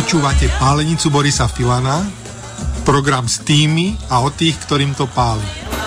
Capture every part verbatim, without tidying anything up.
Počúvate Pálenicu Borisa Filana, program s tými a o tých, ktorým to páli.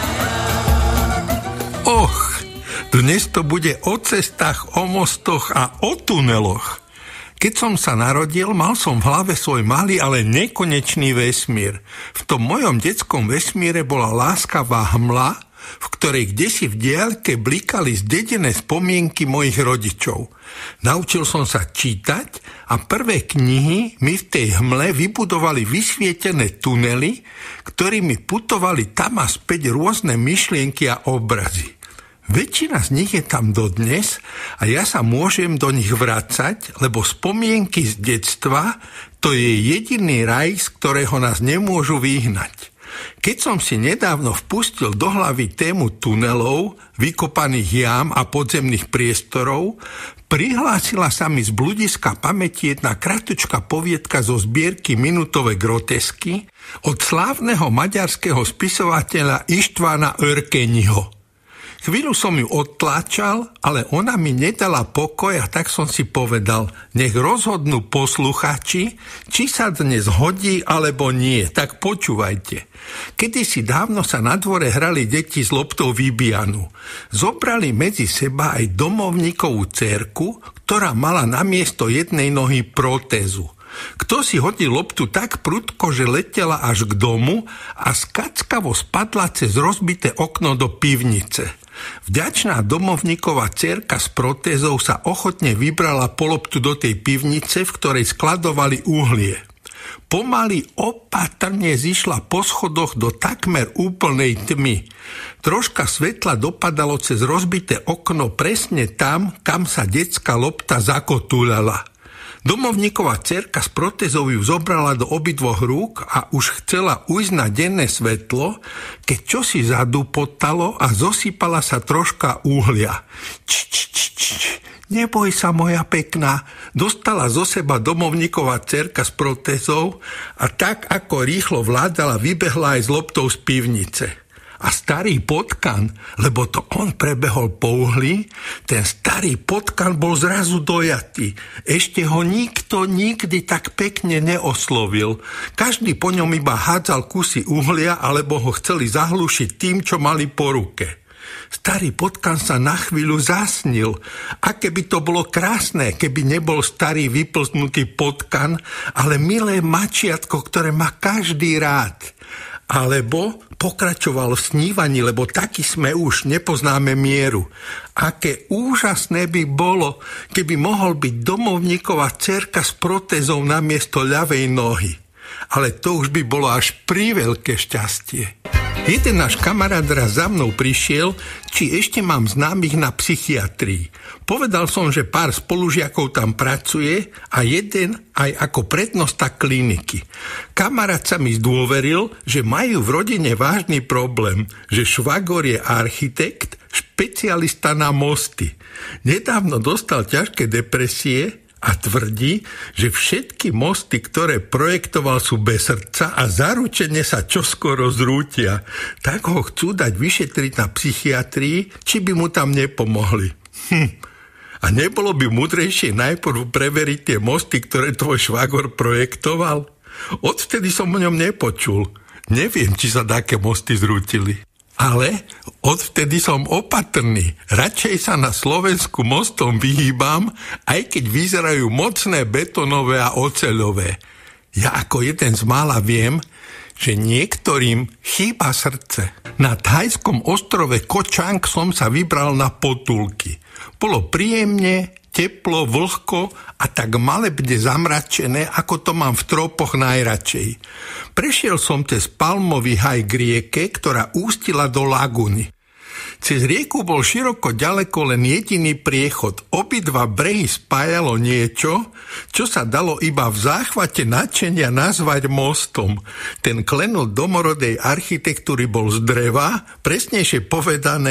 Och, dnes to bude o cestách, o mostoch a o tuneloch. Keď som sa narodil, mal som v hlave svoj malý, ale nekonečný vesmír. V tom mojom detskom vesmíre bola láskavá hmla, v ktorej kdesi v diaľke blikali zdedené spomienky mojich rodičov. Naučil som sa čítať a prvé knihy mi v tej hmle vybudovali vysvietené tunely, ktorými putovali tam a späť rôzne myšlienky a obrazy. Väčšina z nich je tam dodnes a ja sa môžem do nich vracať, lebo spomienky z detstva to je jediný raj, z ktorého nás nemôžu vyhnať. Keď som si nedávno vpustil do hlavy tému tunelov, vykopaných jám a podzemných priestorov, prihlásila sa mi z bludiska pamäti jedna kratučká poviedka zo zbierky Minutové grotesky od slávneho maďarského spisovateľa Istvána Örkéniho. Chvíľu som ju odtláčal, ale ona mi nedala pokoj a tak som si povedal, nech rozhodnú posluchači, či sa dnes hodí alebo nie, tak počúvajte. Kedysi dávno sa na dvore hrali deti s loptou vybijanu. Zobrali medzi seba aj domovníkovú dcérku, ktorá mala namiesto jednej nohy protézu. Kto si hodil loptu tak prudko, že letela až k domu a skackavo spadla cez rozbité okno do pivnice. Vďačná domovníková dcérka s protézou sa ochotne vybrala po loptu do tej pivnice, v ktorej skladovali uhlie. Pomaly opatrne zišla po schodoch do takmer úplnej tmy. Troška svetla dopadalo cez rozbité okno presne tam, kam sa detská lopta zakotúľala. Domovníková dcérka s protézou ju zobrala do obidvoch rúk a už chcela ujsť na denné svetlo, keď čosi zadupotalo a zosypala sa troška uhlia. Č, č, č, č, neboj sa, moja pekná, dostala zo seba domovníková dcérka s protézou a tak ako rýchlo vládala, vybehla aj s loptou z pivnice. A starý potkan, lebo to on prebehol po uhli, ten starý potkan bol zrazu dojatý. Ešte ho nikto nikdy tak pekne neoslovil. Každý po ňom iba hádzal kusy uhlia, alebo ho chceli zahlušiť tým, čo mali po ruke. Starý potkan sa na chvíľu zasnil. A keby to bolo krásne, keby nebol starý vyplznutý potkan, ale milé mačiatko, ktoré má každý rád. Alebo pokračoval v snívaní, lebo taký sme už, nepoznáme mieru. Aké úžasné by bolo, keby mohol byť domovníková dcérka s protézou namiesto ľavej nohy. Ale to už by bolo až príveľké šťastie. Jeden náš kamarát raz za mnou prišiel, či ešte mám známych na psychiatrii. Povedal som, že pár spolužiakov tam pracuje a jeden aj ako prednosta kliniky. Kamarát sa mi zdôveril, že majú v rodine vážny problém, že švagor je architekt, špecialista na mosty. Nedávno dostal ťažké depresie a tvrdí, že všetky mosty, ktoré projektoval, sú bez srdca a zaručene sa čoskoro zrútia. Tak ho chcú dať vyšetriť na psychiatrii, či by mu tam nepomohli. Hm. A nebolo by múdrejšie najprv preveriť tie mosty, ktoré tvoj švagor projektoval? Odvtedy som o ňom nepočul. Neviem, či sa také mosty zrútili. Ale odvtedy som opatrný. Radšej sa na Slovensku mostom vyhýbam, aj keď vyzerajú mocné betonové a oceľové. Ja ako jeden z mála viem, že niektorým chýba srdce. Na thajskom ostrove Koh Chang som sa vybral na potulky. Bolo príjemne, teplo, vlhko a tak malebne zamračené, ako to mám v tropoch najradšej. Prešiel som cez palmový haj k rieke, ktorá ústila do laguny. Cez rieku bol široko ďaleko len jediný priechod. Obidva brehy spájalo niečo, čo sa dalo iba v záchvate nadšenia nazvať mostom. Ten klenot domorodej architektúry bol z dreva, presnejšie povedané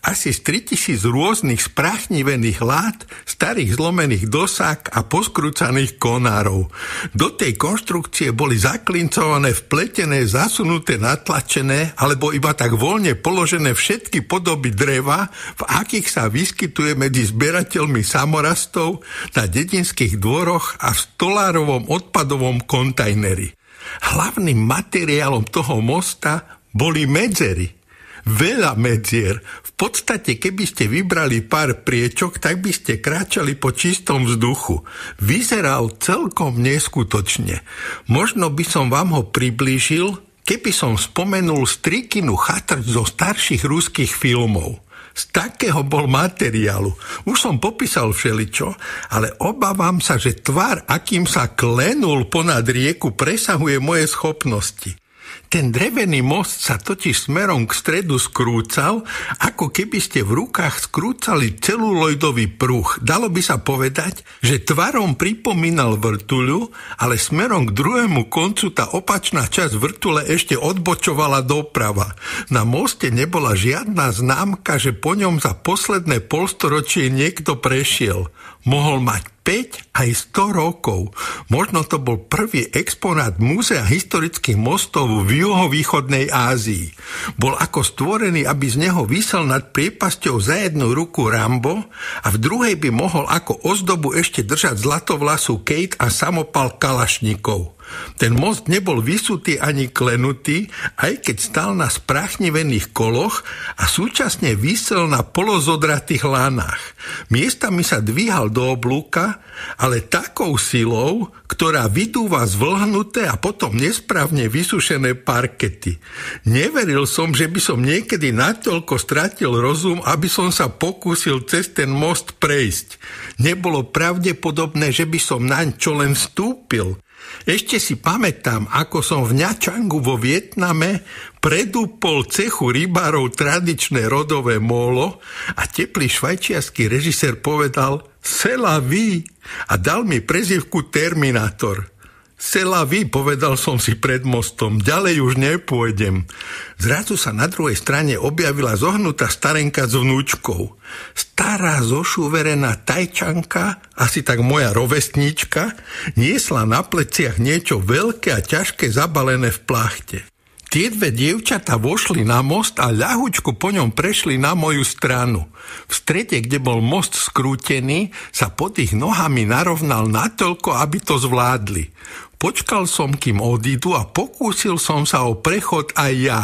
asi z tritisíc rôznych spráchnivených lát, starých zlomených dosák a poskrúcaných konárov. Do tej konštrukcie boli zaklincované, vpletené, zasunuté, natlačené alebo iba tak voľne položené všetky podoby dreva, v akých sa vyskytuje medzi zberateľmi samorastov, na dedinských dvoroch a v stolárovom odpadovom kontajneri. Hlavným materiálom toho mosta boli medzery. Veľa medzier. V podstate, keby ste vybrali pár priečok, tak by ste kráčali po čistom vzduchu. Vyzeral celkom neskutočne. Možno by som vám ho priblížil, keby som spomenul strikinu chatrč zo starších ruských filmov. Z takého bol materiálu. Už som popísal všeličo, ale obávam sa, že tvar, akým sa klenul ponad rieku, presahuje moje schopnosti. Ten drevený most sa totiž smerom k stredu skrúcal, ako keby ste v rukách skrúcali celuloidový pruh. Dalo by sa povedať, že tvarom pripomínal vrtuľu, ale smerom k druhému koncu tá opačná časť vrtule ešte odbočovala doprava. Na moste nebola žiadna známka, že po ňom za posledné polstoročie niekto prešiel. Mohol mať päť aj sto rokov. Možno to bol prvý exponát Múzea historických mostov v juhovýchodnej Ázii. Bol ako stvorený, aby z neho visel nad priepasťou za jednu ruku Rambo a v druhej by mohol ako ozdobu ešte držať zlatovlasú Kate a samopal Kalašnikov. Ten most nebol vysutý ani klenutý, aj keď stal na spráchnivených koloch a súčasne visel na polozodratých lanách. Miestami sa dvíhal do oblúka, ale takou silou, ktorá vydúva zvlhnuté a potom nesprávne vysušené parkety. Neveril som, že by som niekedy natoľko stratil rozum, aby som sa pokúsil cez ten most prejsť. Nebolo pravdepodobné, že by som naň čo len vstúpil. Ešte si pamätám, ako som v Ňačangu vo Vietname predúpol cechu rybárov tradičné rodové mólo a teplý švajčiarsky režisér povedal C'est la vie a dal mi prezývku Terminátor. C'est la vie, povedal som si pred mostom, ďalej už nepôjdem. Zrazu sa na druhej strane objavila zohnutá starenka s vnúčkou. Stará zošuverená Tajčanka, asi tak moja rovesníčka, niesla na pleciach niečo veľké a ťažké zabalené v plachte. Tie dve dievčatá vošli na most a ľahučko po ňom prešli na moju stranu. V strede, kde bol most skrútený, sa pod ich nohami narovnal natoľko, aby to zvládli. Počkal som, kým odídu a pokúsil som sa o prechod aj ja.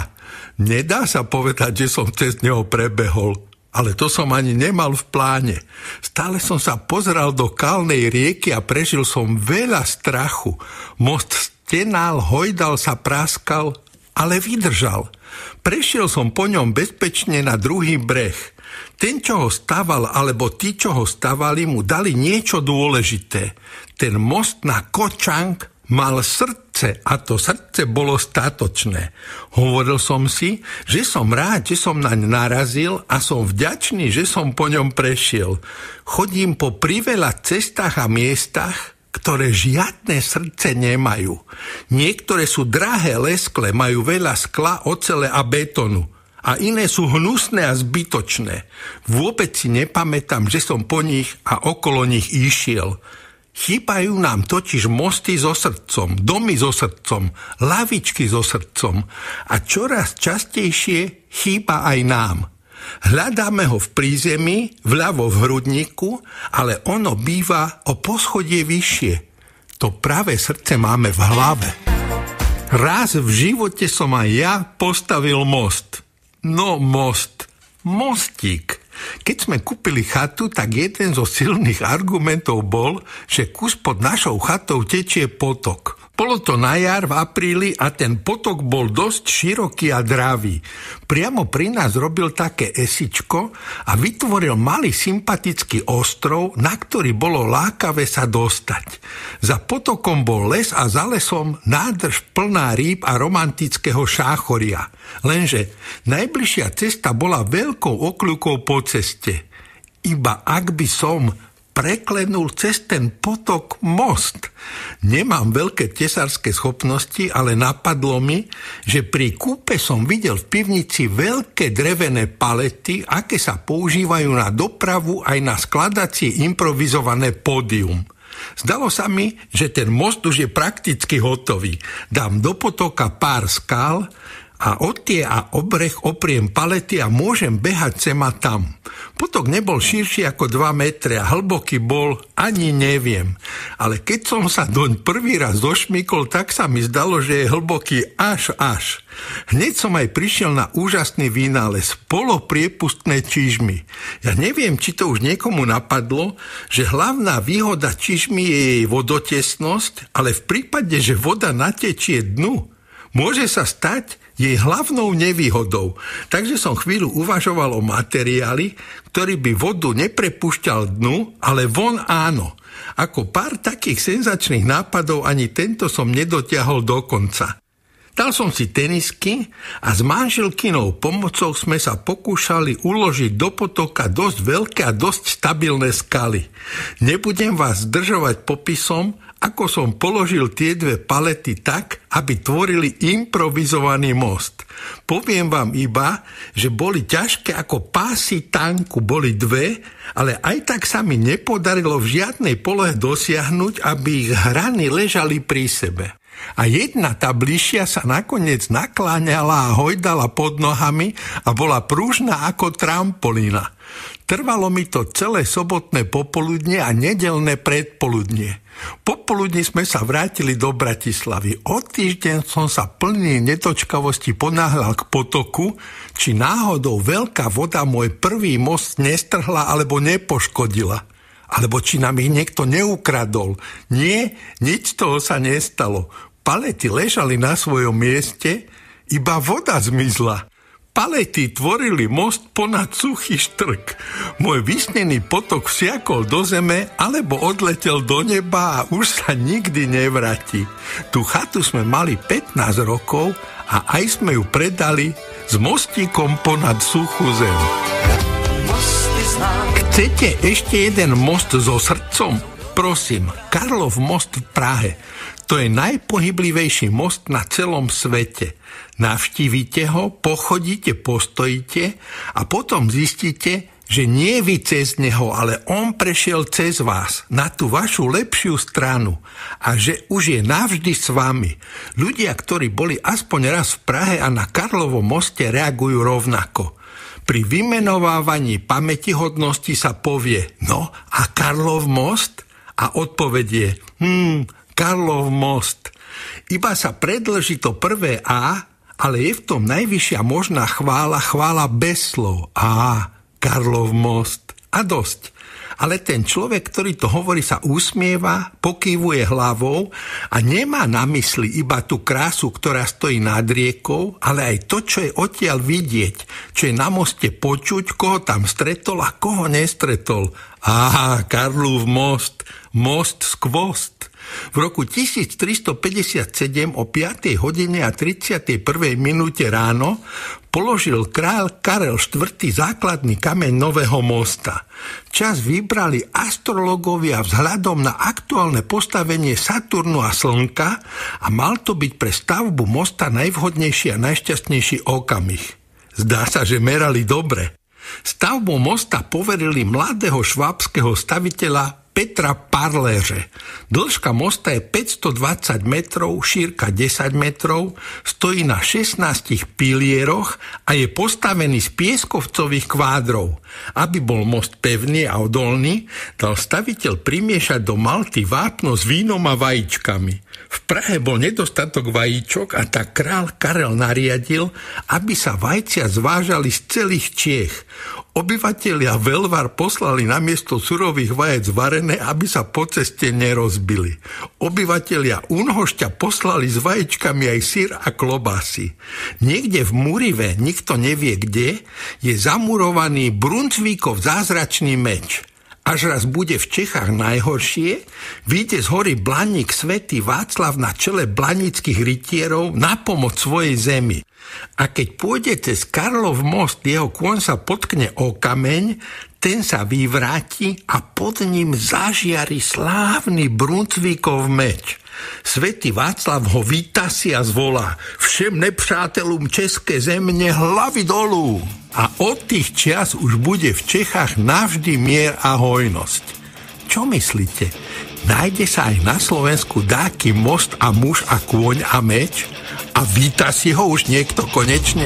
Nedá sa povedať, že som cez neho prebehol, ale to som ani nemal v pláne. Stále som sa pozeral do kalnej rieky a prežil som veľa strachu. Most stenal, hojdal sa, praskal, ale vydržal. Prešiel som po ňom bezpečne na druhý breh. Ten, čo ho staval, alebo tí, čo ho stavali, mu dali niečo dôležité. Ten most na Ko Chang mal srdce a to srdce bolo statočné. Hovoril som si, že som rád, že som naň narazil a som vďačný, že som po ňom prešiel. Chodím po priveľa cestách a miestach, ktoré žiadne srdce nemajú. Niektoré sú drahé, lesklé, majú veľa skla, ocele a betonu. A iné sú hnusné a zbytočné. Vôbec si nepamätám, že som po nich a okolo nich išiel. Chýbajú nám totiž mosty so srdcom, domy so srdcom, lavičky so srdcom a čoraz častejšie chýba aj nám. Hľadáme ho v prízemí, vľavo v hrudníku, ale ono býva o poschodie vyššie. To pravé srdce máme v hlave. Raz v živote som aj ja postavil most. No most, mostík. Keď sme kúpili chatu, tak jeden zo silných argumentov bol, že kus pod našou chatou tečie potok. Bolo to na jar v apríli a ten potok bol dosť široký a dravý. Priamo pri nás robil také esičko a vytvoril malý sympatický ostrov, na ktorý bolo lákavé sa dostať. Za potokom bol les a za lesom nádrž plná rýb a romantického šáchoria. Lenže najbližšia cesta bola veľkou okľukou po ceste. Iba ak by som preklenul cez ten potok most. Nemám veľké tesárske schopnosti, ale napadlo mi, že pri kúpe som videl v pivnici veľké drevené palety, aké sa používajú na dopravu aj na skladacie improvizované pódium. Zdalo sa mi, že ten most už je prakticky hotový. Dám do potoka pár skál a od tie a obreh opriem palety a môžem behať sem a tam. Potok nebol širší ako dva metre a hlboký bol, ani neviem. Ale keď som sa doň prvý raz došmykol, tak sa mi zdalo, že je hlboký až až. Hneď som aj prišiel na úžasný vynález, polopriepustné čižmy. Ja neviem, či to už niekomu napadlo, že hlavná výhoda čižmy je jej vodotesnosť, ale v prípade, že voda natečie dnu, môže sa stať jej hlavnou nevýhodou. Takže som chvíľu uvažoval o materiáli, ktorý by vodu neprepúšťal dnu, ale von áno. Ako pár takých senzačných nápadov ani tento som nedotiahol do konca. Dal som si tenisky a s manželkynou pomocou sme sa pokúšali uložiť do potoka dosť veľké a dosť stabilné skaly. Nebudem vás zdržovať popisom, ako som položil tie dve palety tak, aby tvorili improvizovaný most. Poviem vám iba, že boli ťažké ako pásy tanku, boli dve, ale aj tak sa mi nepodarilo v žiadnej polohe dosiahnuť, aby ich hrany ležali pri sebe. A jedna, tá bližšia, sa nakoniec nakláňala a hojdala pod nohami a bola pružná ako trampolína. Trvalo mi to celé sobotné popoludne a nedeľné predpoludnie. Popoludní sme sa vrátili do Bratislavy. O týždeň som sa plný nedočkavosti ponáhľal k potoku, či náhodou veľká voda môj prvý most nestrhla alebo nepoškodila. Alebo či nám ich niekto neukradol. Nie, nič toho sa nestalo. Palety ležali na svojom mieste, iba voda zmizla. Palety tvorili most ponad suchý štrk. Môj vysnený potok vsiakol do zeme alebo odletel do neba a už sa nikdy nevráti. Tú chatu sme mali pätnásť rokov a aj sme ju predali s mostíkom ponad suchú zem. Chcete ešte jeden most so srdcom? Prosím, Karlov most v Prahe. To je najpohyblivejší most na celom svete. Navštívite ho, pochodíte, postojíte a potom zistíte, že nie vy cez neho, ale on prešiel cez vás na tú vašu lepšiu stranu a že už je navždy s vami. Ľudia, ktorí boli aspoň raz v Prahe a na Karlovom moste, reagujú rovnako. Pri vymenovávaní pamätihodnosti sa povie, no a Karlov most? A odpovedie, hm, Karlov most. Iba sa predĺži to prvé A, ale je v tom najvyššia možná chvála, chvála bez slov. Á, Karlov most. A dosť. Ale ten človek, ktorý to hovorí, sa usmieva, pokývuje hlavou a nemá na mysli iba tú krásu, ktorá stojí nad riekou, ale aj to, čo je odtiaľ vidieť, čo je na moste počuť, koho tam stretol a koho nestretol. Á, Karlov most, most skvost. V roku tisíctristopäťdesiatsedem o piatej hodine a tridsiatej prvej minúte ráno položil kráľ Karel štvrtý základný kameň nového mosta. Čas vybrali astrológovia vzhľadom na aktuálne postavenie Saturnu a Slnka a mal to byť pre stavbu mosta najvhodnejší a najšťastnejší okamih. Zdá sa, že merali dobre. Stavbu mosta poverili mladého švábskeho staviteľa Petra Parléře. Dĺžka mosta je päťstodvadsať metrov, šírka desať metrov, stojí na šestnástich pilieroch a je postavený z pieskovcových kvádrov. Aby bol most pevný a odolný, dal staviteľ primiešať do malty vápno s vínom a vajíčkami. V Prahe bol nedostatok vajíčok a tak král Karel nariadil, aby sa vajcia zvážali z celých Čiech. Obyvatelia Velvar poslali namiesto surových vajec varené, aby sa po ceste nerozbili. Obyvatelia Unhošťa poslali s vajíčkami aj syr a klobásy. Niekde v Murive, nikto nevie kde, je zamurovaný Brunsvíkov zázračný meč. Až raz bude v Čechách najhoršie, vyjde z hory Blaník svätý Václav na čele blanických rytierov na pomoc svojej zemi. A keď pôjde cez Karlov most, jeho kôň sa potkne o kameň, Ten sa vyvráti a pod ním zažiari slávny Brunsvíkov meč. Svätý Václav ho vytasí a zvolá: všem nepřátelům české země hlavy dolů. A od tých čias už bude v Čechách navždy mier a hojnosť. Čo myslíte? Nájde sa aj na Slovensku dáky most a muž a kôň a meč? A vytasí ho už niekto konečne?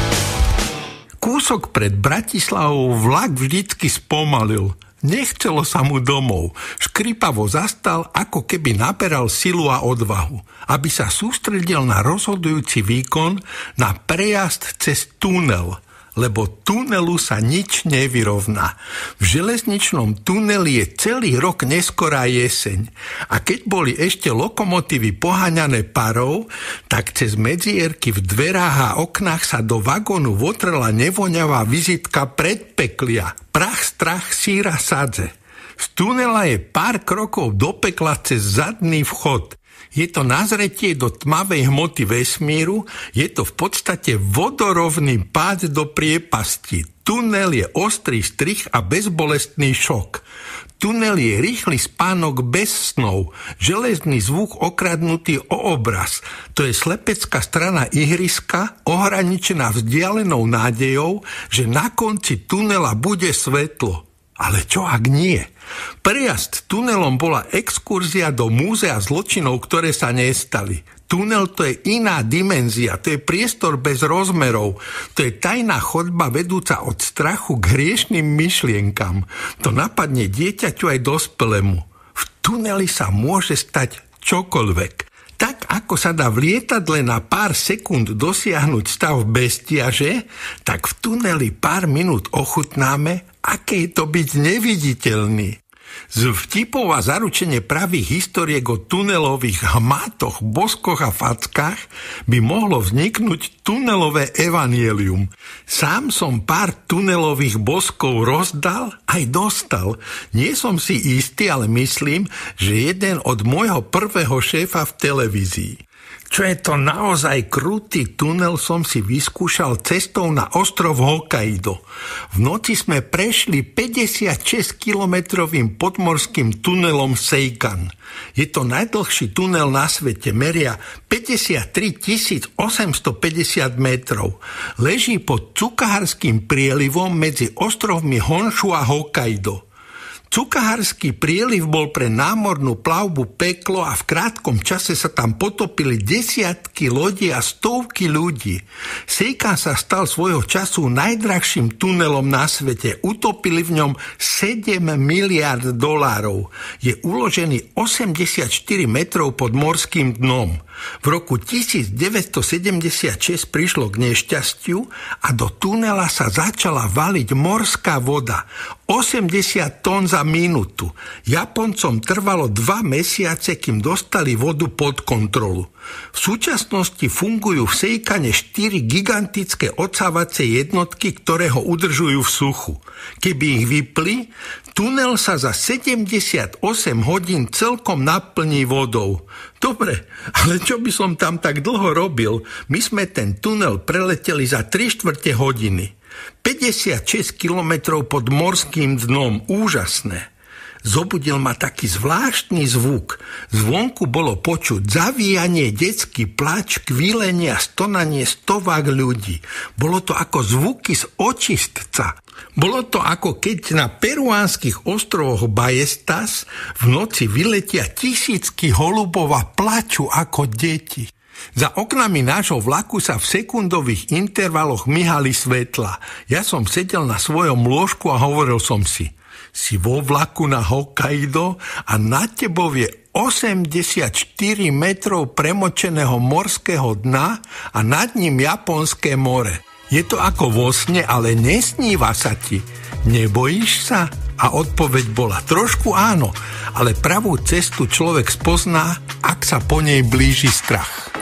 Kúsok pred Bratislavou vlak vždycky spomalil. Nechcelo sa mu domov. Škripavo zastal, ako keby naberal silu a odvahu, aby sa sústredil na rozhodujúci výkon, na prejazd cez tunel. Lebo tunelu sa nič nevyrovná. V železničnom tuneli je celý rok neskorá jeseň. A keď boli ešte lokomotívy poháňané parou, tak cez medzierky v dverách a oknách sa do vagónu votrela nevoňavá vizitka predpeklia. Prach, strach, síra, sadze. Z tunela je pár krokov do pekla cez zadný vchod. Je to nazretie do tmavej hmoty vesmíru, je to v podstate vodorovný pád do priepasti. Tunel je ostrý strich a bezbolestný šok. Tunel je rýchly spánok bez snov, železný zvuk okradnutý o obraz. To je slepecká strana ihriska, ohraničená vzdialenou nádejou, že na konci tunela bude svetlo. Ale čo ak nie? Prejazd tunelom bola exkurzia do múzea zločinov, ktoré sa nestali. Tunel to je iná dimenzia, to je priestor bez rozmerov, to je tajná chodba vedúca od strachu k hriešným myšlienkam. To napadne dieťaťu aj dospelému. V tuneli sa môže stať čokoľvek. Tak ako sa dá v lietadle na pár sekúnd dosiahnuť stav bestiaže, tak v tuneli pár minút ochutnáme, aké je to byť neviditeľný. Z vtipov a zaručenie pravých historiek o tunelových hmatoch, boskoch a fackách by mohlo vzniknúť tunelové evanielium. Sám som pár tunelových boskov rozdal aj dostal. Nie som si istý, ale myslím, že jeden od môjho prvého šéfa v televízii. Čo je to naozaj krutý tunel, som si vyskúšal cestou na ostrov Hokkaido. V noci sme prešli päťdesiatšesťkilometrovým podmorským tunelom Seikan. Je to najdlhší tunel na svete, meria päťdesiattri tisíc osemstopäťdesiat metrov. Leží pod Cukahárským prielivom medzi ostrovmi Honshu a Hokkaido. Cukahársky prieliv bol pre námornú plavbu peklo a v krátkom čase sa tam potopili desiatky lodí a stovky ľudí. Seikan sa stal svojho času najdrahším tunelom na svete. Utopili v ňom sedem miliárd dolárov. Je uložený osemdesiatštyri metrov pod morským dnom. V roku devätnásťsedemdesiatšesť prišlo k nešťastiu a do tunela sa začala valiť morská voda. osemdesiat tón za minútu. Japoncom trvalo dva mesiace, kým dostali vodu pod kontrolu. V súčasnosti fungujú v Seikane štyri gigantické odsávacie jednotky, ktoré ho udržujú v suchu. Keby ich vypli, tunel sa za sedemdesiatosem hodín celkom naplní vodou. Dobre, ale čo by som tam tak dlho robil? My sme ten tunel preleteli za tri štvrte hodiny. päťdesiatšesť kilometrov pod morským dnom. Úžasné. Zobudil ma taký zvláštny zvuk. Zvonku bolo počuť zavíjanie, detský plač, kvílenie a stonanie stovák ľudí. Bolo to ako zvuky z očistca. Bolo to ako keď na peruánskych ostrovoch Ballestas v noci vyletia tisícky holubov a plačú ako deti. Za oknami nášho vlaku sa v sekundových intervaloch myhali svetla. Ja som sedel na svojom lôžku a hovoril som si: si vo vlaku na Hokkaido a nad tebou je osemdesiatštyri metrov premočeného morského dna a nad ním Japonské more. Je to ako vo sne, ale nesníva sa ti. Nebojíš sa? A odpoveď bola: trošku áno, ale pravú cestu človek spozná, ak sa po nej blíži strach.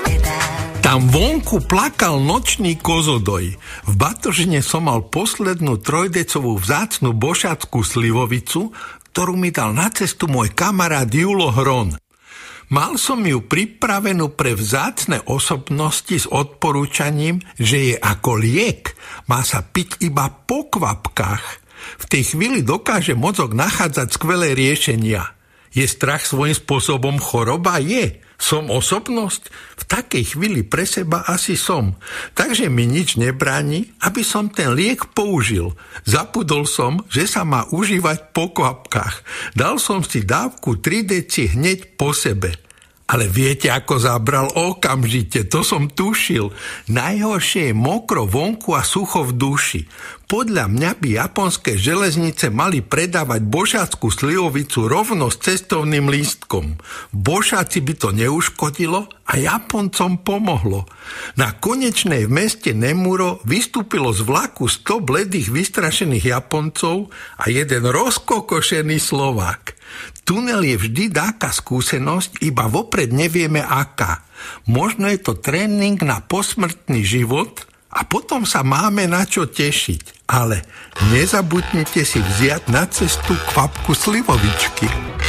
Tam vonku plakal nočný kozodoj. V batožine som mal poslednú trojdecovú vzácnu bošackú slivovicu, ktorú mi dal na cestu môj kamarát Julo Hron. Mal som ju pripravenú pre vzácne osobnosti s odporúčaním, že je ako liek, má sa piť iba po kvapkách. V tej chvíli dokáže mozog nachádzať skvelé riešenia. Je strach svojím spôsobom choroba? Je. Som osobnosť? V takej chvíli pre seba asi som. Takže mi nič nebráni, aby som ten liek použil. Zapudol som, že sa má užívať po kvapkách. Dal som si dávku tri deci hneď po sebe. Ale viete, ako zabral? Okamžite, to som tušil. Najhoršie je mokro vonku a sucho v duši. Podľa mňa by japonské železnice mali predávať bošáckú slivovicu rovno s cestovným lístkom. Bošáci by to neuškodilo a Japoncom pomohlo. Na konečnej v meste Nemuro vystúpilo z vlaku sto bledých vystrašených Japoncov a jeden rozkokošený Slovák. Tunel je vždy dáka skúsenosť, iba vopred nevieme aká. Možno je to tréning na posmrtný život a potom sa máme na čo tešiť. Ale nezabudnite si vziať na cestu kvapku slivovičky.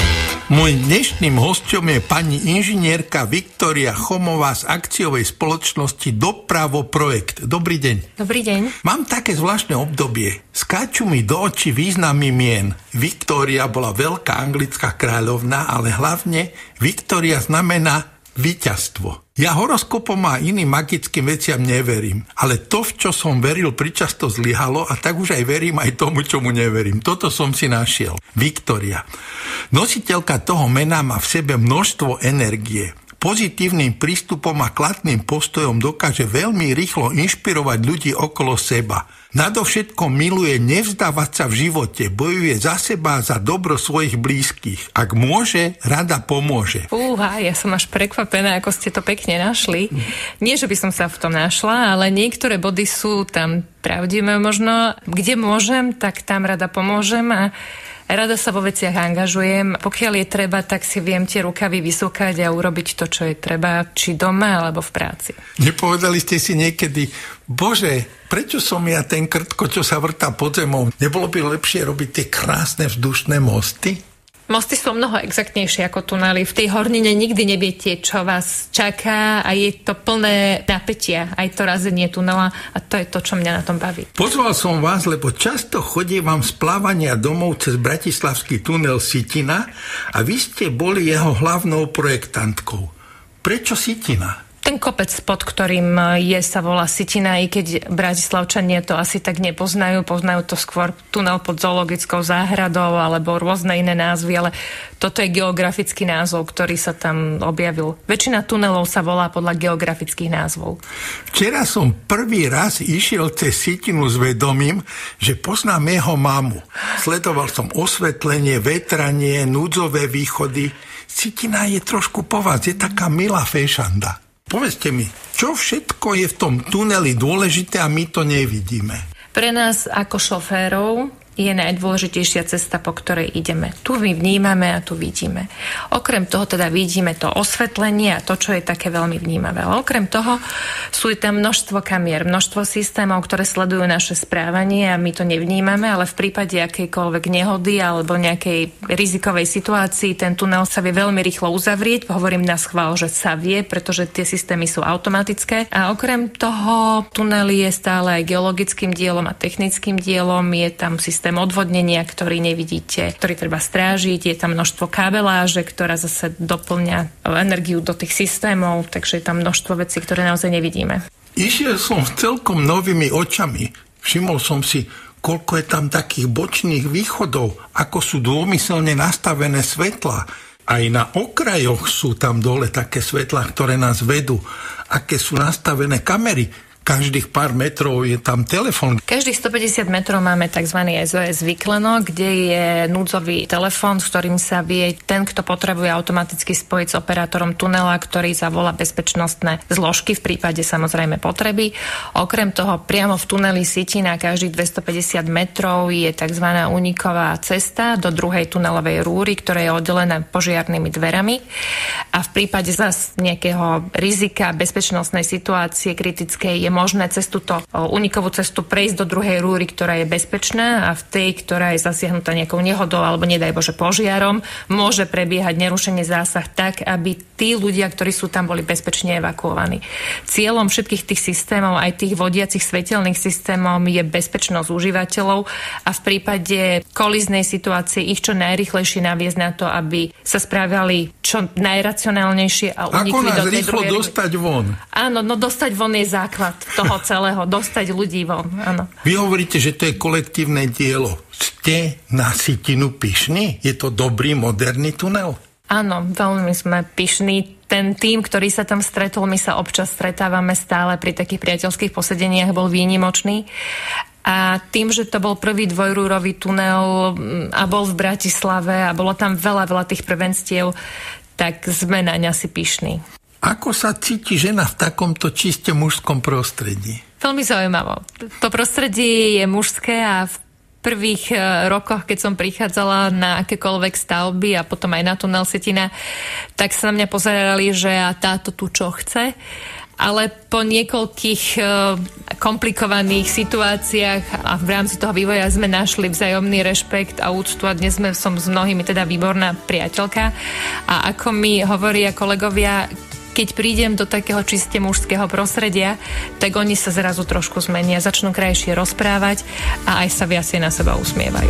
Môj dnešným hosťom je pani inžinierka Viktória Chomová z akciovej spoločnosti Dopravo Projekt. Dobrý deň. Dobrý deň. Mám také zvláštne obdobie. Skáču mi do očí významy mien. Viktória bola veľká anglická kráľovná, ale hlavne Viktória znamená víťazstvo. Ja horoskopom a iným magickým veciam neverím, ale to, v čo som veril, pričasto zlyhalo a tak už aj verím aj tomu, čomu neverím. Toto som si našiel. Viktória. Nositeľka toho mena má v sebe množstvo energie. Pozitívnym prístupom a kladným postojom dokáže veľmi rýchlo inšpirovať ľudí okolo seba. Nadovšetko miluje nevzdávať sa v živote, bojuje za seba a za dobro svojich blízkych. Ak môže, rada pomôže. Fúha, ja som až prekvapená, ako ste to pekne našli. Nie, že by som sa v tom našla, ale niektoré body sú tam pravdivé možno. Kde môžem, tak tam rada pomôžem a rada sa vo veciach angažujem. Pokiaľ je treba, tak si viem tie rukavy vysúkať a urobiť to, čo je treba, či doma, alebo v práci. Nepovedali ste si niekedy, Bože, prečo som ja ten krtko, čo sa vrtá pod zemou? Nebolo by lepšie robiť tie krásne vzdušné mosty? Mosty sú mnoho exaktnejšie ako tunely. V tej hornine nikdy neviete, čo vás čaká a je to plné napätia, aj to razenie tunela a to je to, čo mňa na tom baví. Pozval som vás, lebo často chodievam z plávania domov cez bratislavský tunel Sitina a vy ste boli jeho hlavnou projektantkou. Prečo Sitina? Ten kopec, pod ktorým je, sa volá Sitina, i keď Bratislavčania to asi tak nepoznajú, poznajú to skôr tunel pod zoologickou záhradou alebo rôzne iné názvy, ale toto je geografický názov, ktorý sa tam objavil. Väčšina tunelov sa volá podľa geografických názvov. Včera som prvý raz išiel cez Sitinu s vedomím, že poznám jeho mamu. Sledoval som osvetlenie, vetranie, núdzové východy. Sitina je trošku po vás, je taká milá fešanda. Povedzte mi, čo všetko je v tom tuneli dôležité a my to nevidíme? Pre nás ako šoférov je najdôležitejšia cesta, po ktorej ideme. Tu my vnímame a tu vidíme. Okrem toho teda vidíme to osvetlenie a to, čo je také veľmi vnímavé. Ale okrem toho sú tam množstvo kamier, množstvo systémov, ktoré sledujú naše správanie a my to nevnímame, ale v prípade akejkoľvek nehody alebo nejakej rizikovej situácii ten tunel sa vie veľmi rýchlo uzavrieť. Hovorím na schvál, že sa vie, pretože tie systémy sú automatické. A okrem toho tunel je stále aj geologickým dielom a technickým dielom. Je tam systém odvodnenia, ktorý nevidíte, ktorý treba strážiť. Je tam množstvo kábeláže, ktorá zase doplňa energiu do tých systémov, takže je tam množstvo vecí, ktoré naozaj nevidíme. Išiel som s celkom novými očami. Všimol som si, koľko je tam takých bočných východov, ako sú dômyselne nastavené svetlá. Aj na okrajoch sú tam dole také svetlá, ktoré nás vedú. Aké sú nastavené kamery. Každých pár metrov je tam telefón. Každých stopäťdesiat metrov máme tzv. es ó es vykleno, kde je núdzový telefón, s ktorým sa vie ten, kto potrebuje automaticky spojiť s operátorom tunela, ktorý zavolá bezpečnostné zložky v prípade samozrejme potreby. Okrem toho priamo v tuneli Sitina každých dvestopäťdesiat metrov je tzv. Úniková cesta do druhej tunelovej rúry, ktorá je oddelená požiarnymi dverami. A v prípade zas nejakého rizika bezpečnostnej situácie kritickej je možné cez túto unikovú cestu prejsť do druhej rúry, ktorá je bezpečná, a v tej, ktorá je zasiahnutá nejakou nehodou alebo nedaj Bože požiarom, môže prebiehať nerušený zásah tak, aby tí ľudia, ktorí sú tam, boli bezpečne evakuovaní. Cieľom všetkých tých systémov, aj tých vodiacich svetelných systémov, je bezpečnosť užívateľov a v prípade kolíznej situácie ich čo najrýchlejšie naviesť na to, aby sa správali čo najracionálnejšie a unikli Ako nás do tej rýchlo druhej... dostať von? Áno, no dostať von je základ toho celého. Dostať ľudí von, áno. Vy hovoríte, že to je kolektívne dielo. Ste na Sitinu pyšní? Je to dobrý, moderný tunel? Áno, veľmi sme pyšní. Ten tím, ktorý sa tam stretol, my sa občas stretávame stále pri takých priateľských posedeniach, bol výnimočný. A tým, že to bol prvý dvojrúrový tunel a bol v Bratislave a bolo tam veľa, veľa tých prvenstiev, tak sme na ňa si pyšní. Ako sa cíti žena v takomto čiste mužskom prostredí? Veľmi zaujímavé. To prostredie je mužské a v prvých rokoch, keď som prichádzala na akékoľvek stavby a potom aj na tunel Sitina, tak sa na mňa pozerali, že a táto tu čo chce. Ale po niekoľkých komplikovaných situáciách a v rámci toho vývoja sme našli vzájomný rešpekt a úctu a dnes sme som s mnohými teda výborná priateľka. A ako mi hovoria kolegovia, keď prídem do takého čiste mužského prostredia, tak oni sa zrazu trošku zmenia, začnú krajšie rozprávať a aj sa viacej na seba usmievajú.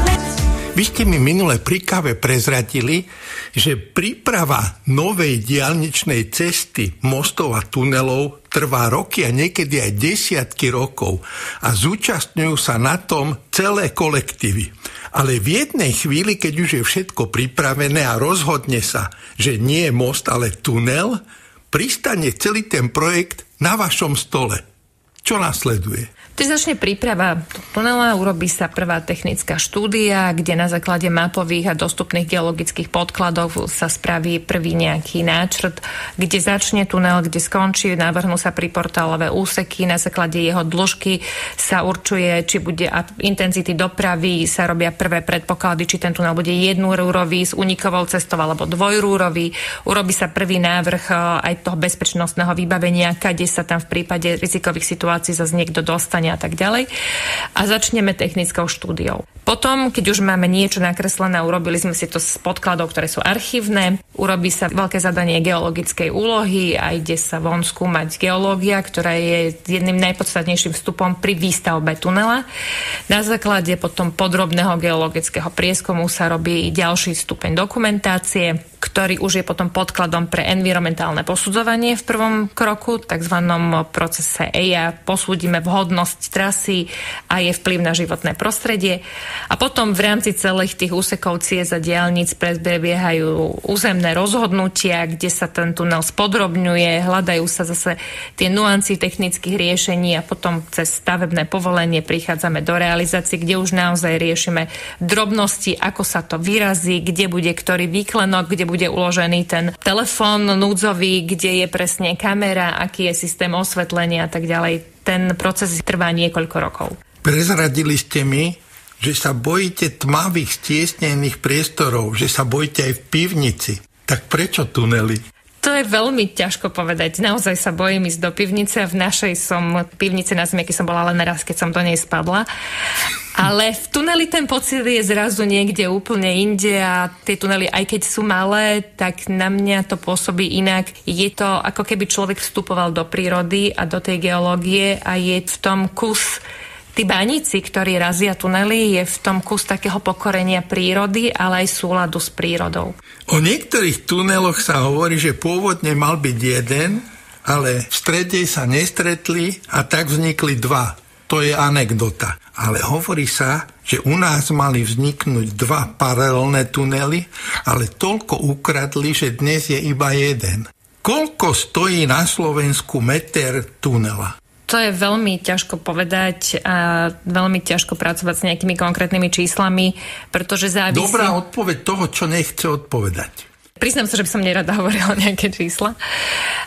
Vy ste mi minule pri káve prezradili, že príprava novej diaľničnej cesty, mostov a tunelov trvá roky a niekedy aj desiatky rokov a zúčastňujú sa na tom celé kolektívy. Ale v jednej chvíli, keď už je všetko pripravené a rozhodne sa, že nie je most, ale tunel, pristane celý ten projekt na vašom stole. Čo nasleduje? Keď začne príprava tunela, urobí sa prvá technická štúdia, kde na základe mapových a dostupných geologických podkladov sa spraví prvý nejaký náčrt, kde začne tunel, kde skončí, navrhnú sa priportálové úseky, na základe jeho dĺžky sa určuje, či bude intenzity dopravy, sa robia prvé predpoklady, či ten tunel bude jednorúrový s unikovou cestou alebo dvojrúrový, urobí sa prvý návrh aj toho bezpečnostného vybavenia, kade sa tam v prípade rizikových situácií zase niekto dostane a tak ďalej. A začneme technickou štúdiou. Potom, keď už máme niečo nakreslené, urobili sme si to z podkladov, ktoré sú archívne, urobí sa veľké zadanie geologickej úlohy a ide sa von skúmať geológia, ktorá je jedným najpodstatnejším vstupom pri výstavbe tunela. Na základe potom podrobného geologického prieskumu sa robí ďalší stupeň dokumentácie, ktorý už je potom podkladom pre environmentálne posudzovanie v prvom kroku, takzvanom procese é í á. Posúdime vhodnosť trasy a je vplyv na životné prostredie. A potom v rámci celých tých úsekov ciest a diaľnic prebiehajú územné rozhodnutia, kde sa ten tunel spodrobňuje, hľadajú sa zase tie nuancy technických riešení a potom cez stavebné povolenie prichádzame do realizácie, kde už naozaj riešime drobnosti, ako sa to vyrazí, kde bude ktorý výklenok, kde bude uložený ten telefón núdzový, kde je presne kamera, aký je systém osvetlenia a tak ďalej. Ten proces trvá niekoľko rokov. Prezradili ste mi, že sa bojíte tmavých stiesnených priestorov, že sa bojíte aj v pivnici. Tak prečo tunely? To je veľmi ťažko povedať. Naozaj sa bojím ísť do pivnice a v našej som pivnice na Zmiaky som bola len raz, keď som do nej spadla. Ale v tuneli ten pocit je zrazu niekde úplne inde a tie tunely, aj keď sú malé, tak na mňa to pôsobí inak. Je to ako keby človek vstupoval do prírody a do tej geológie a je v tom kus. Tí baníci, ktorí razia tunely, je v tom kus takého pokorenia prírody, ale aj súladu s prírodou. O niektorých tuneloch sa hovorí, že pôvodne mal byť jeden, ale v strede sa nestretli a tak vznikli dva. To je anekdota. Ale hovorí sa, že u nás mali vzniknúť dva paralelné tunely, ale toľko ukradli, že dnes je iba jeden. Koľko stojí na Slovensku meter tunela? To je veľmi ťažko povedať a veľmi ťažko pracovať s nejakými konkrétnymi číslami, pretože závisí... Dobrá odpoveď toho, čo nechce odpovedať. Priznám sa, že by som nerada hovorila nejaké čísla,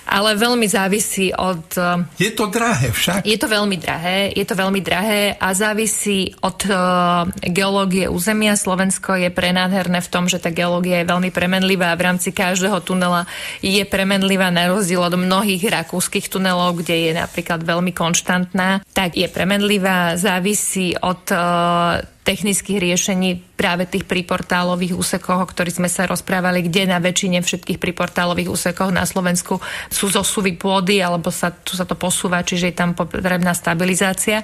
Ale veľmi závisí od... Je to drahé však? Je to veľmi drahé, je to veľmi drahé a závisí od uh, geológie územia. Slovensko je prenádherné v tom, že tá geológia je veľmi premenlivá a v rámci každého tunela je premenlivá na rozdiel od mnohých rakúskych tunelov, kde je napríklad veľmi konštantná. Tak je premenlivá, závisí od uh, technických riešení práve tých priportálových úsekoch, o ktorých sme sa rozprávali, kde na väčšine všetkých priportálových úsekoch na Slovensku sú zosuvy pôdy, alebo sa, tu sa to posúva, čiže je tam potrebná stabilizácia.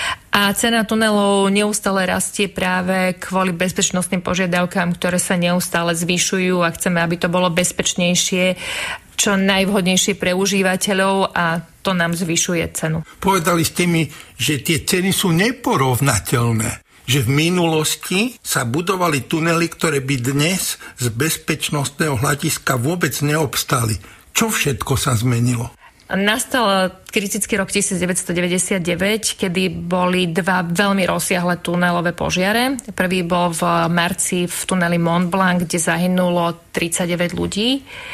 A cena tunelov neustále rastie práve kvôli bezpečnostným požiadavkám, ktoré sa neustále zvyšujú a chceme, aby to bolo bezpečnejšie, čo najvhodnejšie pre užívateľov a to nám zvyšuje cenu. Povedali ste mi, že tie ceny sú neporovnateľné. Že v minulosti sa budovali tunely, ktoré by dnes z bezpečnostného hľadiska vôbec neobstali. Čo všetko sa zmenilo? Nastal kritický rok devätnásťstodeväťdesiatdeväť, kedy boli dva veľmi rozsiahle tunelové požiare. Prvý bol v marci v tuneli Mont Blanc, kde zahynulo tridsaťdeväť ľudí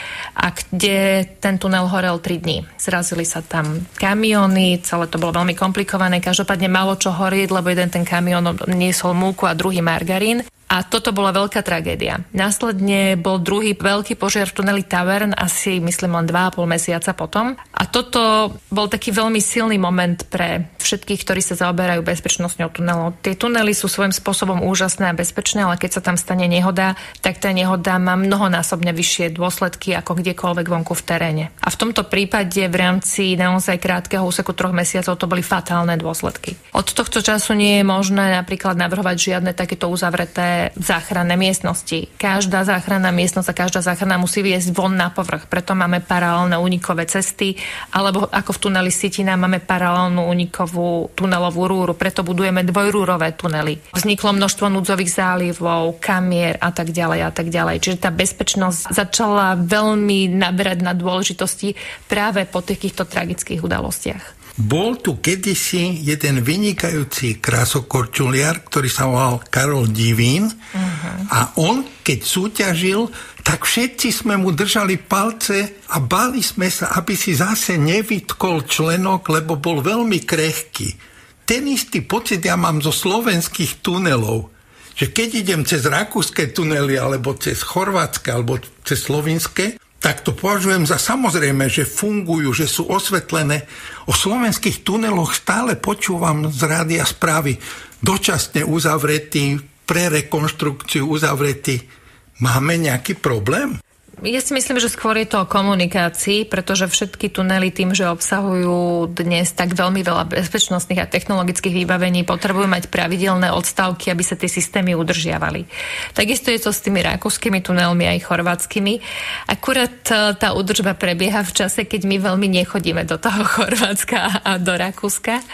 a kde ten tunel horel tri dní. Zrazili sa tam kamióny, celé to bolo veľmi komplikované, každopádne malo čo horieť, lebo jeden ten kamión niesol múku a druhý margarín. A toto bola veľká tragédia. Následne bol druhý veľký požiar v tuneli Tavern, asi myslím len dva a pol mesiaca potom. A toto bol taký veľmi silný moment pre všetkých, ktorí sa zaoberajú bezpečnosťou tunelov. Tie tunely sú svojím spôsobom úžasné a bezpečné, ale keď sa tam stane nehoda, tak tá nehoda má mnohonásobne vyššie dôsledky ako kdekoľvek vonku v teréne. A v tomto prípade v rámci naozaj krátkeho úseku troch mesiacov to boli fatálne dôsledky. Od tohto času nie je možné napríklad navrhovať žiadne takéto uzavreté záchranné miestnosti. Každá záchranná miestnosť a každá záchrana musí viesť von na povrch. Preto máme paralelné únikové cesty, alebo ako v tuneli Sitina máme paralelnú únikovú tunelovú rúru. Preto budujeme dvojrúrové tunely. Vzniklo množstvo núdzových zálivov, kamier a tak ďalej a tak ďalej. Čiže tá bezpečnosť začala veľmi naberať na dôležitosti práve po takýchto tragických udalostiach. Bol tu kedysi jeden vynikajúci krásokorčuliar, ktorý sa volal Karol Divín uh-huh. a on, keď súťažil, tak všetci sme mu držali palce a báli sme sa, aby si zase nevytkol členok, lebo bol veľmi krehký. Ten istý pocit ja mám zo slovenských tunelov, že keď idem cez rakúske tunely, alebo cez chorvátske, alebo cez slovinské, tak to považujem za samozrejme, že fungujú, že sú osvetlené. O slovenských tuneloch stále počúvam z rádia správy. Dočasne uzavretý, pre rekonštrukciu uzavretý. Máme nejaký problém? Ja si myslím, že skôr je to o komunikácii, pretože všetky tunely tým, že obsahujú dnes tak veľmi veľa bezpečnostných a technologických vybavení, potrebujú mať pravidelné odstávky, aby sa tie systémy udržiavali. Takisto je to s tými rakúskymi tunelmi aj chorvátskymi. Akurát tá údržba prebieha v čase, keď my veľmi nechodíme do toho Chorvátska a do Rakúska.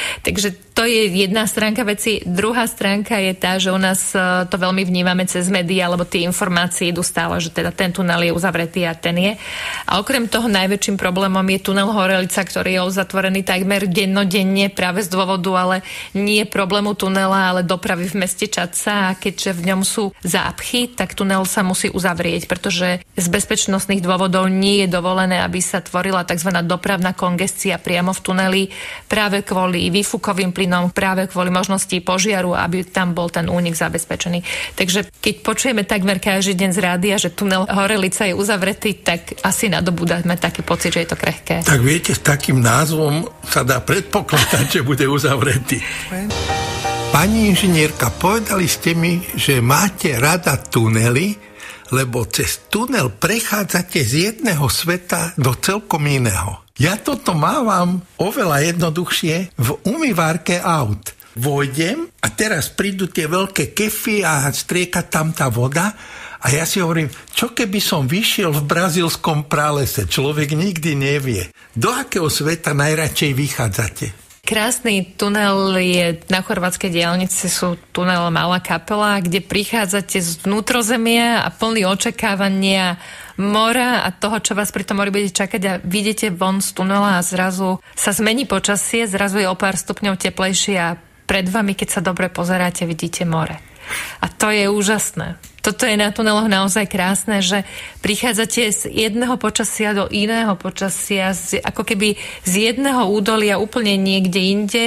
Takže to je jedna stránka veci. Druhá stránka je tá, že u nás to veľmi vnímame cez médiá, lebo tie informácie idú stále, že teda ten tunel je uzavretý a ten je. A okrem toho najväčším problémom je tunel Horelica, ktorý je uzatvorený takmer dennodenne práve z dôvodu, ale nie problému tunela, ale dopravy v meste Čadca, a keďže v ňom sú zápchy, tak tunel sa musí uzavrieť, pretože z bezpečnostných dôvodov nie je dovolené, aby sa tvorila tzv. Dopravná kongestia priamo v tuneli práve kvôli výfukovým plynom, práve kvôli možnosti požiaru, aby tam bol ten únik zabezpečený. Takže keď počujeme takmer každý deň z rádia, že tunel Horelica je uzavretý, tak asi nadobúdame taký pocit, že je to krehké. Tak viete, s takým názvom sa dá predpokladať, že bude uzavretý. Pani inžinierka, povedali ste mi, že máte rada tunely, lebo cez tunel prechádzate z jedného sveta do celkom iného. Ja toto mávam oveľa jednoduchšie v umývárke aut. Vojdem a teraz prídu tie veľké kefy a strieka tam tá voda a ja si hovorím, čo keby som vyšiel v brazílskom pralese? Človek nikdy nevie. Do akého sveta najradšej vychádzate? Krásny tunel je na chorvátskej diaľnici, sú tunel Malá Kapela, kde prichádzate z vnútrozemia a plný očakávania mora a toho, čo vás pri tom mori bude čakať, a vidíte von z tunela a zrazu sa zmení počasie, zrazu je o pár stupňov teplejšie a pred vami, keď sa dobre pozeráte, vidíte more. A to je úžasné. Toto je na tuneloch naozaj krásne, že prichádzate z jedného počasia do iného počasia, z, ako keby z jedného údolia úplne niekde inde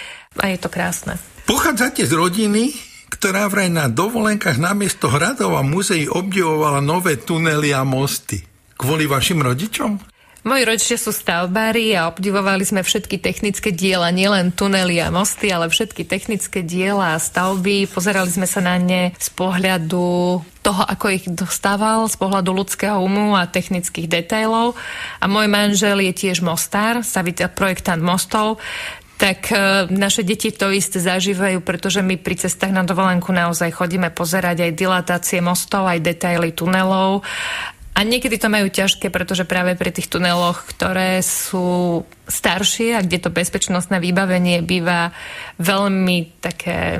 a je to krásne. Pochádzate z rodiny, ktorá vraj na dovolenkách namiesto hradov a muzeí obdivovala nové tunely a mosty. Kvôli vašim rodičom? Moji rodičia sú stavbári a obdivovali sme všetky technické diela, nielen tunely a mosty, ale všetky technické diela a stavby. Pozerali sme sa na ne z pohľadu toho, ako ich dostával, z pohľadu ľudského umu a technických detailov. A môj manžel je tiež mostár, staviteľ, projektant mostov. Tak e, naše deti to isté zažívajú, pretože my pri cestách na dovolenku naozaj chodíme pozerať aj dilatácie mostov, aj detaily tunelov. A niekedy to majú ťažké, pretože práve pri tých tuneloch, ktoré sú staršie a kde to bezpečnostné vybavenie býva veľmi také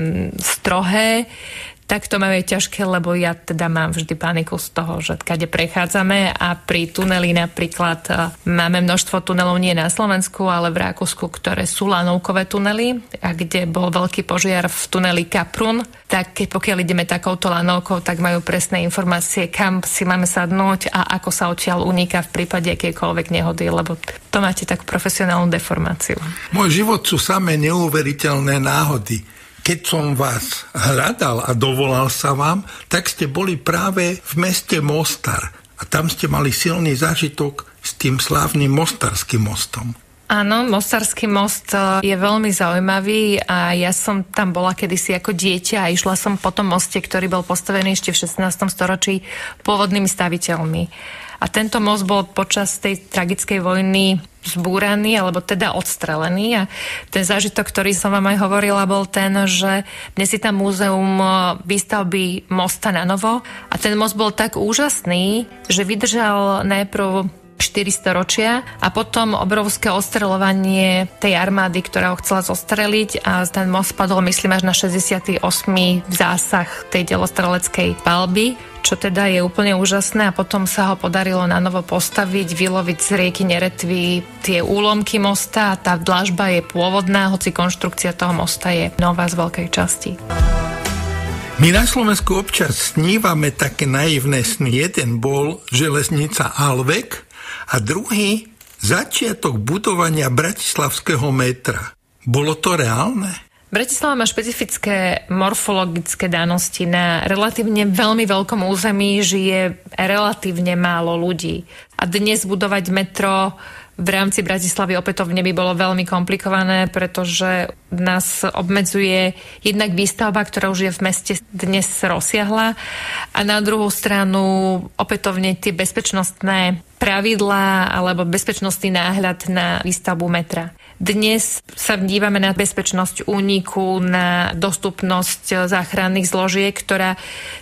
strohé, tak to majú ťažké, lebo ja teda mám vždy paniku z toho, že kade prechádzame a pri tuneli napríklad máme množstvo tunelov nie na Slovensku, ale v Rakúsku, ktoré sú lanovkové tunely a kde bol veľký požiar v tuneli Kaprun, tak keď pokiaľ ideme takouto lanovkou, tak majú presné informácie, kam si máme sadnúť a ako sa odtiaľ uniká v prípade akejkoľvek nehody, lebo to máte takú profesionálnu deformáciu. Môj život sú samé neuveriteľné náhody. Keď som vás hľadal a dovolal sa vám, tak ste boli práve v meste Mostar. A tam ste mali silný zážitok s tým slávnym Mostarským mostom. Áno, Mostarský most je veľmi zaujímavý a ja som tam bola kedysi ako dieťa a išla som po tom moste, ktorý bol postavený ešte v šestnástom storočí pôvodnými staviteľmi. A tento most bol počas tej tragickej vojny zbúraný, alebo teda odstrelený. A ten zážitok, ktorý som vám aj hovorila, bol ten, že dnes je tam múzeum výstavby mosta na novo. A ten most bol tak úžasný, že vydržal najprv štyri storočia a potom obrovské ostreľovanie tej armády, ktorá ho chcela zostreliť a ten most padol, myslím, až na šesťdesiaty ôsmy zásah tej delostreleckej palby, čo teda je úplne úžasné a potom sa ho podarilo na novo postaviť, vyloviť z rieky Neretvy tie úlomky mosta a tá dlažba je pôvodná, hoci konštrukcia toho mosta je nová z veľkej časti. My na Slovensku občas snívame také naivné sny. Jeden bol železnica Alvek a druhý začiatok budovania bratislavského metra. Bolo to reálne? Bratislava má špecifické morfologické danosti. Na relatívne veľmi veľkom území žije relatívne málo ľudí. A dnes budovať metro v rámci Bratislavy opätovne by bolo veľmi komplikované, pretože nás obmedzuje jednak výstavba, ktorá už je v meste dnes rozsiahla a na druhú stranu opätovne tie bezpečnostné pravidlá alebo bezpečnostný náhľad na výstavbu metra. Dnes sa dívame na bezpečnosť úniku, na dostupnosť záchranných zložiek, ktorá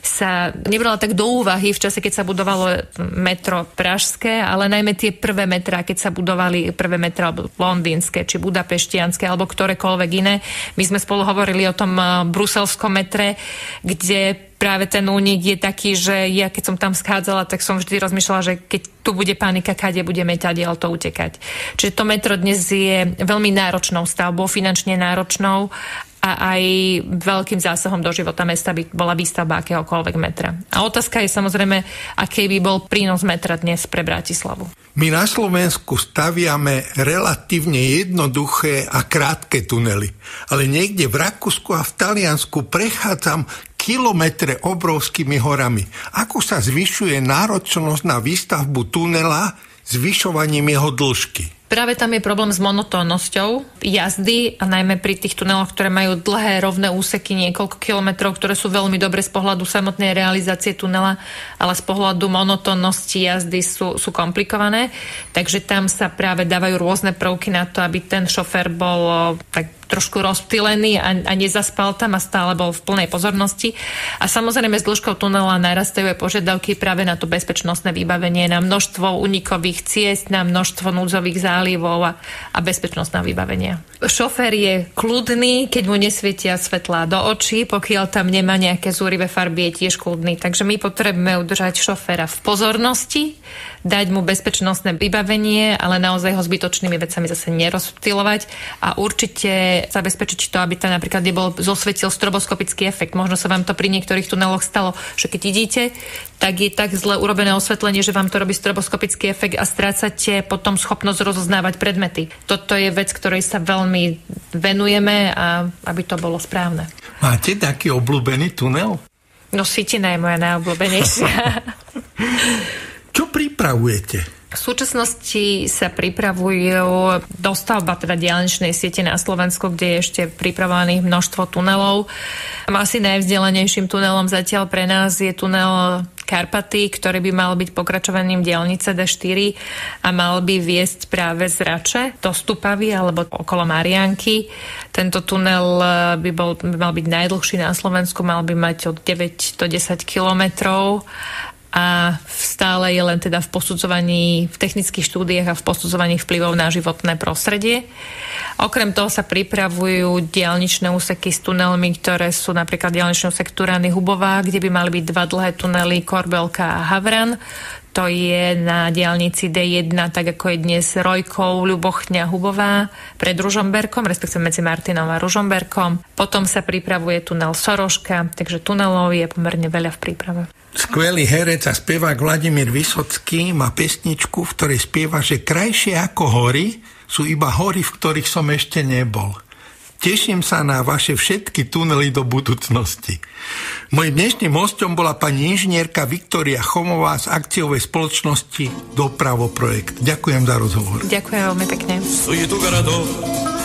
sa nebrala tak do úvahy v čase, keď sa budovalo metro pražské, ale najmä tie prvé metrá, keď sa budovali prvé metrá londýnske, či budapeštianske, alebo ktorékoľvek iné. My sme spolu hovorili o tom bruselskom metre, kde práve ten únik je taký, že ja keď som tam schádzala, tak som vždy rozmýšľala, že keď tu bude panika, kade budeme ťadiaľ to utekať. Čiže to metro dnes je veľmi náročnou stavbou, finančne náročnou a aj veľkým zásahom do života mesta by bola výstavba akéhokoľvek metra. A otázka je samozrejme, aký by bol prínos metra dnes pre Bratislavu. My na Slovensku staviame relatívne jednoduché a krátke tunely, ale niekde v Rakúsku a v Taliansku prechádzam kilometre obrovskými horami. Ako sa zvyšuje náročnosť na výstavbu tunela zvyšovaním jeho dĺžky? Práve tam je problém s monotónnosťou jazdy a najmä pri tých tuneloch, ktoré majú dlhé rovné úseky niekoľko kilometrov, ktoré sú veľmi dobre z pohľadu samotnej realizácie tunela, ale z pohľadu monotónnosti jazdy sú, sú komplikované. Takže tam sa práve dávajú rôzne prvky na to, aby ten šofér bol tak trošku rozptýlený a, a nezaspal tam a stále bol v plnej pozornosti. A samozrejme s dĺžkou tunela narastajú aj požiadavky práve na to bezpečnostné vybavenie, na množstvo unikových ciest, na množstvo núdzových záv pálivov a, a bezpečnostného vybavenia. Šofér je kľudný, keď mu nesvietia svetlá do očí, pokiaľ tam nemá nejaké zúrivé farby, je tiež kľudný. Takže my potrebujeme udržať šoféra v pozornosti, dať mu bezpečnostné vybavenie, ale naozaj ho zbytočnými vecami zase nerozptýlovať a určite zabezpečiť to, aby tam napríklad nebol zosvietil stroboskopický efekt. Možno sa vám to pri niektorých tuneloch stalo, že keď idíte, tak je tak zle urobené osvetlenie, že vám to robí stroboskopický efekt a strácate potom schopnosť rozoznávať predmety. Toto je vec, ktorej sa veľmi venujeme a aby to bolo správne. Máte taký obľúbený tunel? No Sitina je moja najobľúbenejšia. Čo pripravujete? V súčasnosti sa pripravujú dostavba teda diaľničnej siete na Slovensku, kde je ešte pripravovaných množstvo tunelov. Asi najvzdelenejším tunelom zatiaľ pre nás je tunel Karpaty, ktorý by mal byť pokračovaním diaľnice dé štyri a mal by viesť práve z Rače do Stupavy alebo okolo Mariánky. Tento tunel by, bol, by mal byť najdlhší na Slovensku, mal by mať od deväť do desať kilometrov a stále je len teda v posudzovaní, v technických štúdiách a v posudzovaní vplyvov na životné prostredie. Okrem toho sa pripravujú diaľničné úseky s tunelmi, ktoré sú napríklad diaľničný úsek Turány Hubová, kde by mali byť dva dlhé tunely Korbelka a Havran. To je na diaľnici dé jeden, tak ako je dnes Rojkov, Ľubochňa, Hubová pred Ružomberkom, respektíve medzi Martinom a Ružomberkom. Potom sa pripravuje tunel Soroška, takže tunelov je pomerne veľa v príprave. Skvelý herec a spevák Vladimír Vysocký má pesničku, v ktorej spieva, že krajšie ako hory sú iba hory, v ktorých som ešte nebol. Teším sa na vaše všetky tunely do budúcnosti. Mojím dnešným hosťom bola pani inžinierka Viktória Chomová z akciovej spoločnosti Dopravo Projekt. Ďakujem za rozhovor. Ďakujem veľmi pekne.